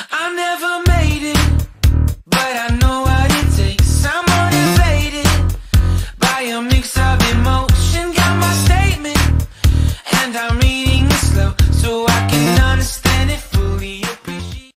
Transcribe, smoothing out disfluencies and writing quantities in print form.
I never made it, but I know what it takes. I'm motivated by a mix of emotion. Got my statement, and I'm reading it slow so I can